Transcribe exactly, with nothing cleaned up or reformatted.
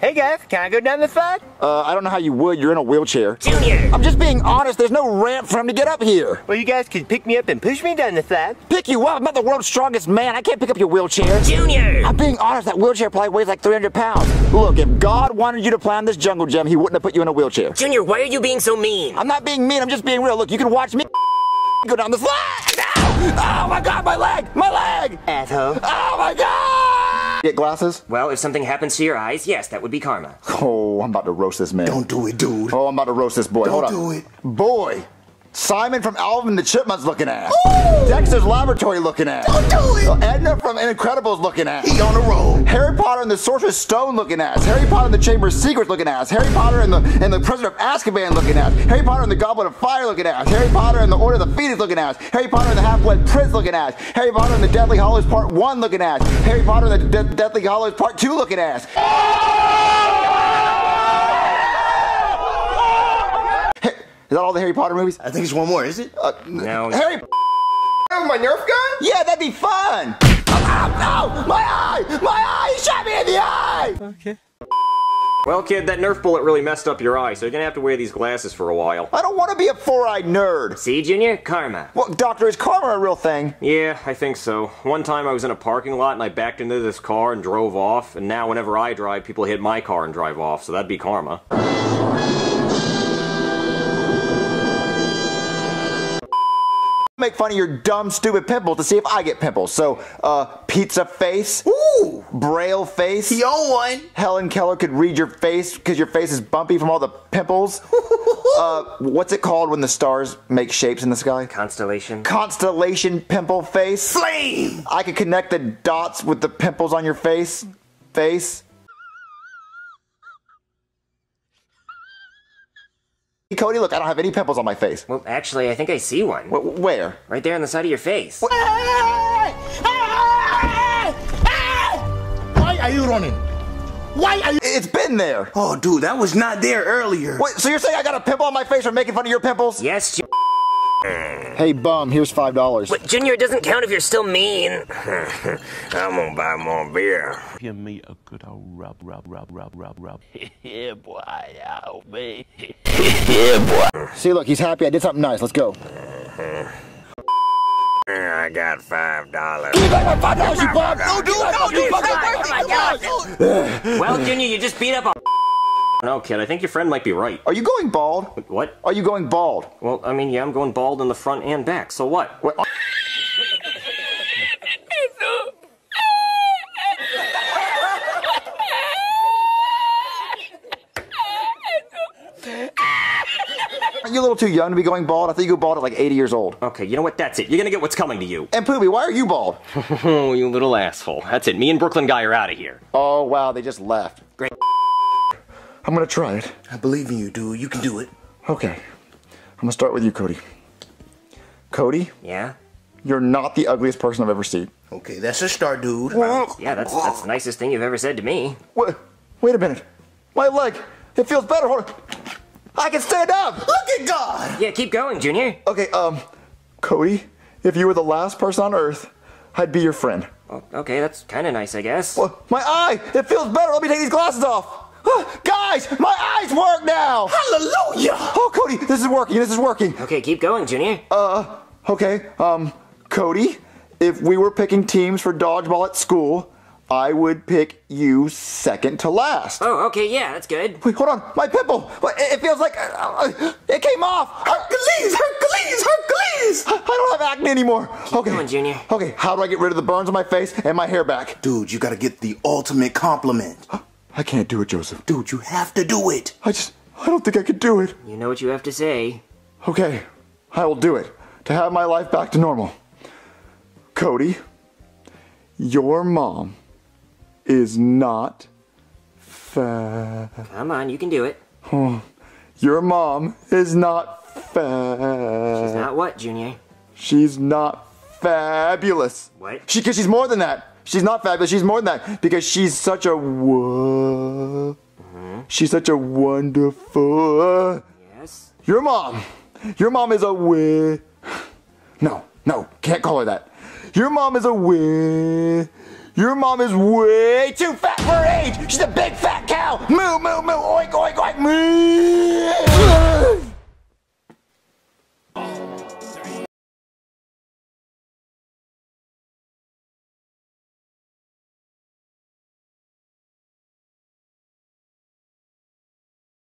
Hey guys, can I go down the slide? Uh, I don't know how you would. You're in a wheelchair. Junior! I'm just being honest. There's no ramp for him to get up here. Well, you guys could pick me up and push me down the slide. Pick you up? I'm not the world's strongest man. I can't pick up your wheelchair. Junior! I'm being honest. That wheelchair probably weighs like three hundred pounds. Look, if God wanted you to plan this jungle gym, he wouldn't have put you in a wheelchair. Junior, why are you being so mean? I'm not being mean. I'm just being real. Look, you can watch me go down the slide. Ow! Oh my God, my leg! My leg! Asshole. Oh my God! Get glasses? Well, if something happens to your eyes, yes, that would be karma. Oh, I'm about to roast this man. Don't do it, dude. Oh, I'm about to roast this boy. Don't Hold on. do it. Boy. Simon from Alvin the Chipmunks looking ass. Ooh. Dexter's Laboratory looking ass. Don't do it. Edna from Incredibles looking ass. He on the road. Harry Potter and the Sorcerer's Stone looking ass. Harry Potter and the Chamber of Secrets looking ass. Harry Potter and the and the Prisoner of Azkaban looking ass. Harry Potter and the Goblet of Fire looking ass. Harry Potter and the Order of the Phoenix looking ass. Harry Potter and the Half-Blood Prince looking ass. Harry Potter and the Deathly Hallows Part One looking ass. Harry Potter and the De Deathly Hallows Part Two looking ass. Is that all the Harry Potter movies? I think it's one more, is it? Uh, No. Harry. My Nerf gun? Yeah, that'd be fun. Ow, ow, my eye! My eye! He shot me in the eye! Okay. Well, kid, that Nerf bullet really messed up your eye, so you're gonna have to wear these glasses for a while. I don't want to be a four-eyed nerd. See, Junior? Karma. Well, doctor, is karma a real thing? Yeah, I think so. One time I was in a parking lot and I backed into this car and drove off, and now whenever I drive, people hit my car and drive off, so that'd be karma. Make fun of your dumb, stupid pimples to see if I get pimples. So, uh, pizza face. Ooh. Braille face. He on one. Helen Keller could read your face because your face is bumpy from all the pimples. uh, what's it called when the stars make shapes in the sky? Constellation. Constellation pimple face. Flame. I could connect the dots with the pimples on your face. Face. Cody, look, I don't have any pimples on my face. Well, actually, I think I see one. Wh where? Right there on the side of your face. Why are you running? Why are you? It's been there. Oh, dude, that was not there earlier. Wait, so you're saying I got a pimple on my face for making fun of your pimples? Yes, Junior. Hey, bum, here's five dollars. But Junior, it doesn't count if you're still mean. I'm gonna buy more beer. Give me a good old rub, rub, rub, rub, rub, rub. Yeah, boy, help me. Yeah, boy. See, look, he's happy. I did something nice. Let's go. I got five dollars. Give me back my five dollars, you bum! No, dude, no, dude, it's not worth it. Well, Junior, you just beat up a... No, kid, I think your friend might be right. Are you going bald? What? Are you going bald? Well, I mean, yeah, I'm going bald in the front and back, so what? What? You're a little too young to be going bald. I think you go bald at like eighty years old. Okay, you know what? That's it. You're gonna get what's coming to you. And Poopy, why are you bald? Oh, you little asshole. That's it. Me and Brooklyn Guy are out of here. Oh, wow, they just left. Great. I'm gonna try it. I believe in you, dude. You can do it. Okay. I'm gonna start with you, Cody. Cody, Yeah? you're not the ugliest person I've ever seen. Okay, that's a start, dude. Yeah, that's, that's the nicest thing you've ever said to me. What? Wait a minute. My leg. It feels better. Hold on. I can stand up. Look at God. Yeah, keep going, Junior. Okay, um, Cody, if you were the last person on Earth, I'd be your friend. Well, okay, that's kind of nice, I guess. Well, my eye. It feels better. Let me take these glasses off. Guys, my eyes work now. Hallelujah. Oh, Cody, this is working. This is working. Okay, keep going, Junior. Uh, okay. Um, Cody, if we were picking teams for dodgeball at school, I would pick you second to last. Oh, okay, yeah, that's good. Wait, hold on. My pimple. It, it feels like uh, uh, it came off. Hercules, Hercules, Hercules. I don't have acne anymore. Keep okay. going, Junior. Okay, how do I get rid of the burns on my face and my hair back? Dude, you gotta get the ultimate compliment. I can't do it, Joseph. Dude, you have to do it. I just, I don't think I could do it. You know what you have to say. Okay, I will do it to have my life back to normal. Cody, your mom is not fat. Come on, you can do it. Oh, your mom is not fat. She's not what, Junior? She's not fabulous. What? She, cause she's more than that. She's not fabulous. She's more than that because she's such a wo- mm-hmm. She's such a wonderful. Yes. Your mom. Your mom is a wi- No, no, can't call her that. Your mom is a wi- Your mom is way too fat for her age. She's a big fat cow. Moo, moo, moo, oi,